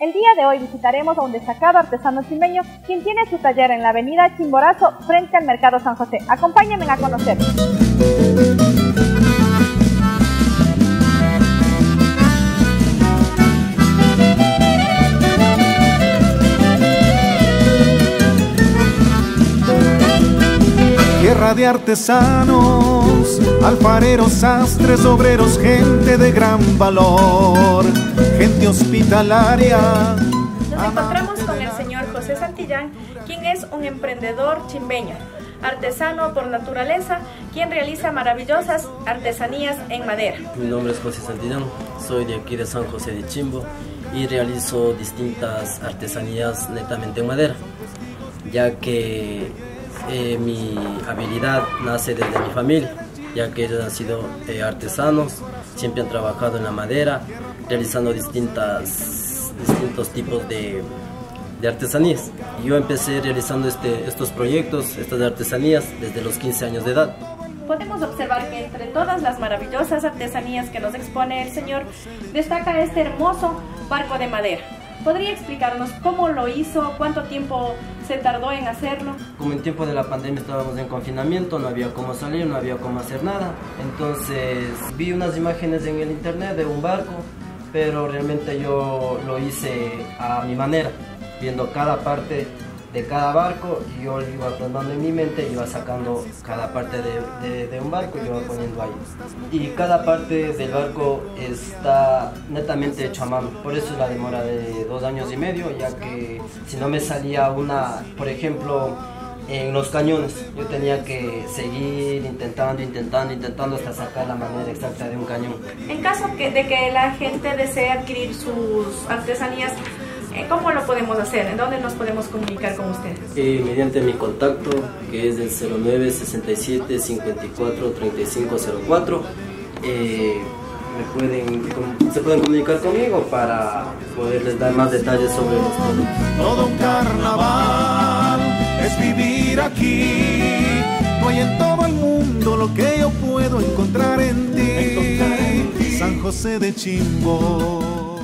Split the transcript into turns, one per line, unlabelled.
El día de hoy visitaremos a un destacado artesano chimbeño, quien tiene su taller en la avenida Chimborazo, frente al Mercado San José. Acompáñenme a conocer.
Tierra de artesanos, alfareros, sastres, obreros, gente de gran valor, gente hospitalaria.
Nos encontramos con el señor José Santillán, quien es un emprendedor chimbeño, artesano por naturaleza, quien realiza maravillosas artesanías en madera.
Mi nombre es José Santillán, soy de aquí de San José de Chimbo y realizo distintas artesanías netamente en madera, ya que mi habilidad nace desde mi familia, ya que ellos han sido artesanos, siempre han trabajado en la madera, realizando distintos tipos de artesanías. Yo empecé realizando estos proyectos, estas artesanías, desde los 15 años de edad.
Podemos observar que entre todas las maravillosas artesanías que nos expone el señor, destaca este hermoso barco de madera. ¿Podría explicarnos cómo lo hizo? ¿Cuánto tiempo se tardó en hacerlo?
Como en tiempo de la pandemia estábamos en confinamiento, no había cómo salir, no había cómo hacer nada. Entonces vi unas imágenes en el internet de un barco, pero realmente yo lo hice a mi manera, viendo cada parte de cada barco, y yo iba plasmando en mi mente, iba sacando cada parte de un barco y iba poniendo ahí. Y cada parte del barco está netamente hecho a mano, por eso es la demora de 2 años y medio, ya que si no me salía una, por ejemplo, en los cañones, yo tenía que seguir intentando hasta sacar la manera exacta de un cañón.
En caso de que la gente desee adquirir sus artesanías, ¿cómo lo podemos hacer? ¿En dónde nos podemos comunicar con ustedes?
Mediante mi contacto, que es del 09 67 54 35 04. Se pueden comunicar conmigo para poderles dar más detalles sobre los productos.
Todo un carnaval es vivir aquí. No hay en todo el mundo lo que yo puedo encontrar en ti. San José de Chimbo.